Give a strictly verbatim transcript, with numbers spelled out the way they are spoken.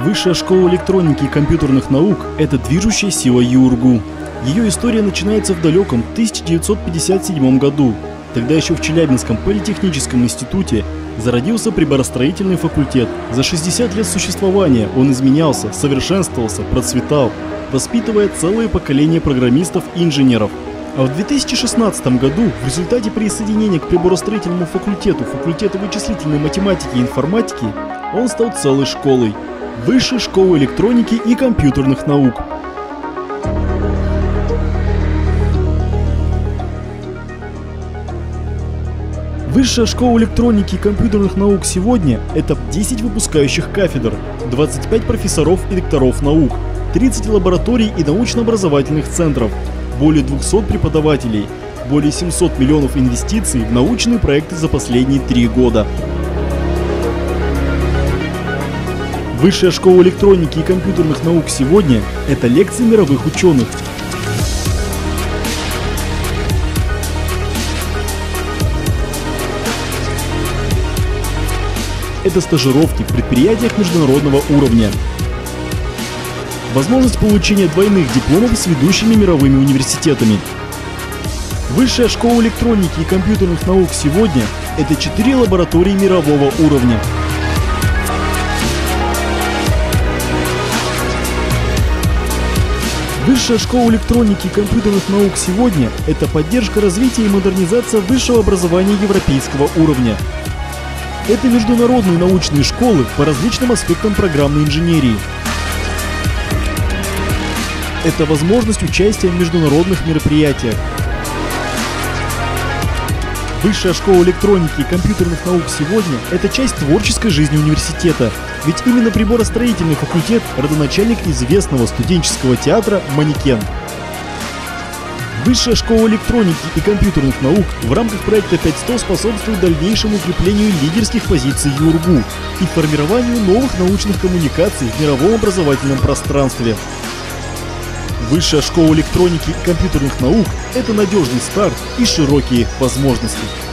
Высшая школа электроники и компьютерных наук – это движущая сила ЮрГУ. Ее история начинается в далеком тысяча девятьсот пятьдесят седьмом году. Тогда еще в Челябинском политехническом институте зародился приборостроительный факультет. За шестьдесят лет существования он изменялся, совершенствовался, процветал, воспитывая целое поколение программистов и инженеров. А в две тысячи шестнадцатом году в результате присоединения к приборостроительному факультету факультета вычислительной математики и информатики он стал целой школой – Высшей школой электроники и компьютерных наук. Высшая школа электроники и компьютерных наук сегодня – это десять выпускающих кафедр, двадцать пять профессоров и докторов наук, тридцать лабораторий и научно-образовательных центров, более двухсот преподавателей, более семисот миллионов инвестиций в научные проекты за последние три года. Высшая школа электроники и компьютерных наук сегодня – это лекции мировых ученых. Это стажировки в предприятиях международного уровня. Возможность получения двойных дипломов с ведущими мировыми университетами. Высшая школа электроники и компьютерных наук сегодня – это четыре лаборатории мирового уровня. Высшая школа электроники и компьютерных наук сегодня – это поддержка развития и модернизация высшего образования европейского уровня. Это международные научные школы по различным аспектам программной инженерии. Это возможность участия в международных мероприятиях. Высшая школа электроники и компьютерных наук сегодня – это часть творческой жизни университета. Ведь именно приборостроительный факультет – родоначальник известного студенческого театра «Манекен». Высшая школа электроники и компьютерных наук в рамках проекта пять сто способствует дальнейшему укреплению лидерских позиций ЮрГУ и формированию новых научных коммуникаций в мировом образовательном пространстве. Высшая школа электроники и компьютерных наук – это надежный старт и широкие возможности.